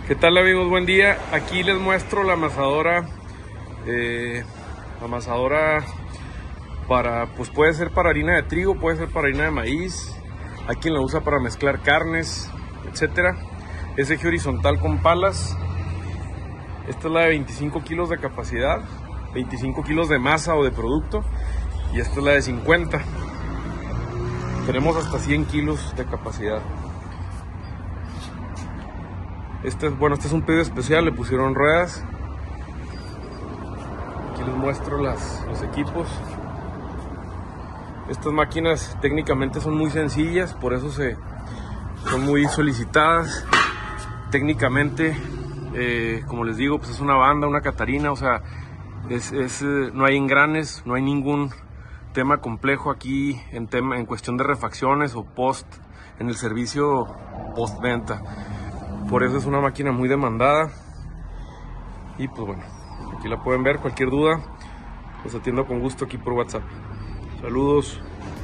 ¿Qué tal, amigos? Buen día. Aquí les muestro la amasadora. Para, pues puede ser para harina de trigo, puede ser para harina de maíz. Hay quien la usa para mezclar carnes, etcétera. Es eje horizontal con palas. Esta es la de 25 kilos de capacidad, 25 kilos de masa o de producto. Y esta es la de 50. Tenemos hasta 100 kilos de capacidad. Este es un pedido especial, le pusieron ruedas. Aquí les muestro los equipos. Estas máquinas técnicamente son muy sencillas, por eso son muy solicitadas. Técnicamente, como les digo, pues es una banda, una Catarina, o sea, no hay engranes, no hay ningún tema complejo aquí en cuestión de refacciones o en el servicio postventa. Por eso es una máquina muy demandada. Y pues bueno, aquí la pueden ver. Cualquier duda los atiendo con gusto aquí por WhatsApp. Saludos.